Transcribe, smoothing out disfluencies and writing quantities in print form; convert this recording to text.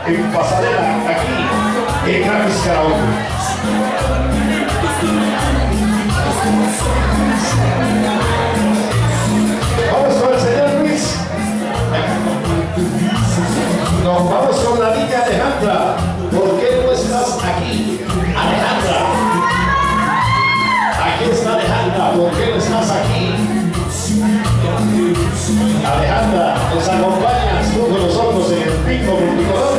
en Pasadena, aquí en Gratis Karaoke. Vamos con el señor Luis. Nos vamos con la niña Alejandra. ¿Por qué no estás aquí? Alejandra. Aquí está Alejandra. ¿Por qué no estás aquí? Alejandra, nos acompañas tú con nosotros en el Pico Multicolor.